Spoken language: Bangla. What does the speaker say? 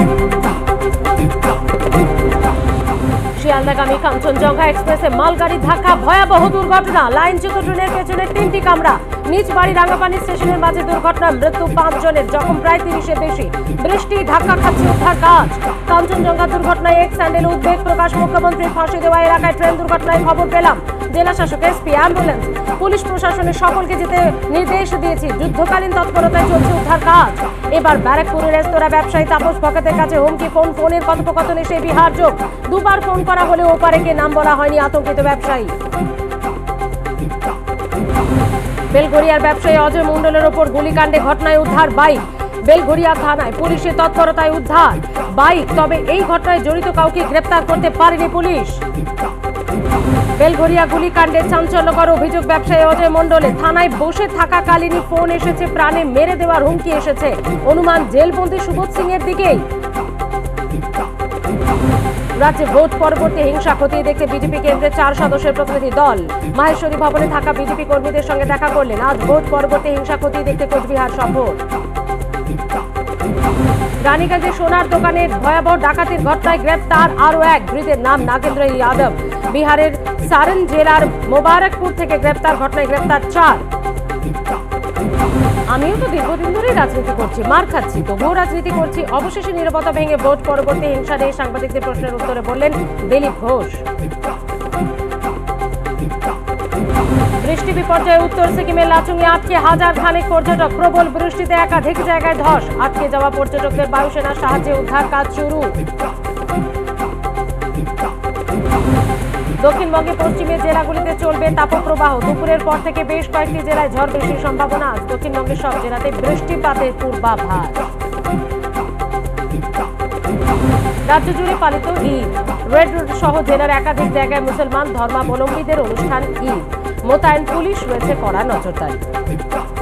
শিয়ালদাগামী কাঞ্চনজঙ্ঘা এক্সপ্রেসে মালগাড়ি ধাক্কা, ভয়াবহ দুর্ঘটনা। লাইনচ্যুত ট্রেনের পেছনে 3টি কামরা। নিজ বাড়ি রাঙ্গাপানি স্টেশনের মাঝে দুর্ঘটনা, মৃত্যু 5 জনের, জখম প্রায় 30-এর বেশি। বৃষ্টি ধাক্কা খাচ্ছে উদ্ধার কাজ। কাঞ্চনজঙ্ঘা দুর্ঘটনায় এক স্যান্ডেল উদ্বেগ প্রকাশ। মুখ্যমন্ত্রীর ফাঁসি দেওয়া এলাকায় ট্রেন দুর্ঘটনায় খবর পেলাম। জেলা শাসক, এসপি, অ্যাম্বুলেন্স, পুলিশ প্রশাসনের সকলকে যেতে নির্দেশ দিয়েছি। যুদ্ধকালীন তৎপরতায় চলছে উদ্ধার কাজ। এবার ব্যারাকপুরের রেস্তোরাঁ ব্যবসায়ী তাপস ভগতের কাছে হুমকি, ফোনের কথোপকথনে সেই বিহার যোগ। দুবার ফোন করা হলেও ওপারে কে নাম বলা হয়নি আতঙ্কিত ব্যবসায়ী। বেলঘরিয়ার ব্যবসায়ী অজয় মণ্ডলের ওপর গুলিকাণ্ডে ঘটনায় উদ্ধার বাইক। বেলঘরিয়া থানায় পুলিশের তৎপরতায় উদ্ধার বাইক, তবে এই ঘটনায় জড়িত কাউকে গ্রেপ্তার করতে পারেনি পুলিশ। বেলঘরিয়া গুলিকাণ্ডে চাঞ্চল্যকর অভিযোগ ব্যবসায়ী অজয় মণ্ডলের। থানায় বসে থাকাকালীনই ফোন এসেছে, প্রাণে মেরে দেওয়ার হুমকি এসেছে। অনুমান জেলবন্দি সুবোধ সিং এর দিকেই। রাজ্যে ভোট পরবর্তী হিংসা খতিয়ে দেখতে বিজেপি কেন্দ্রের 4 সদস্যের প্রতিনিধি দল মাহেশ্বরী ভবনে থাকা বিজেপি কর্মীদের সঙ্গে দেখা করলেন। আজ ভোট পরবর্তী হিংসা খতিয়ে দেখতে কোচবিহার সফর। রানীগঞ্জে সোনার দোকানে ভয়াবহ ডাকাতির ঘটনায় গ্রেপ্তার আরও এক, ধৃতের নাম নাগেন্দ্র যাদব। বিহারের সারন জেলার মোবারকপুর থেকে গ্রেপ্তার, ঘটনায় গ্রেপ্তার 4। আমিও তো দীর্ঘদিন ধরেই রাজনীতি করছি, মার খাচ্ছি, তবুও রাজনীতি করছি। অবশেষে নীরবতা ভেঙে ভোট পরবর্তী হিংসা নিয়ে সাংবাদিকদের প্রশ্নের উত্তরে বললেন দিলীপ ঘোষ। বৃষ্টি বিপর্যয়ে উত্তর সিকিমের লাচুংয়ে আটকে হাজার খানেক পর্যটক। প্রবল বৃষ্টিতে একাধিক জায়গায় ধস। আটকে যাওয়া পর্যটকদের বায়ুসেনার সাহায্যে উদ্ধার কাজ শুরু। দক্ষিণবঙ্গে পশ্চিমের জেলাগুলিতে চলবে তাপপ্রবাহ। দুপুরের পর থেকে বেশ কয়েকটি জেলায় ঝড় বৃষ্টির সম্ভাবনা। দক্ষিণবঙ্গের সব জেলাতে বৃষ্টিপাতের পূর্বাভাস। রাজ্য জুড়ে পালিত ঈদ। রেড রোড সহ জেলার একাধিক জায়গায় মুসলমান ধর্মাবলম্বীদের অনুষ্ঠান ঈদ। মোতায়েন পুলিশ, রয়েছে কড়া নজরদারি।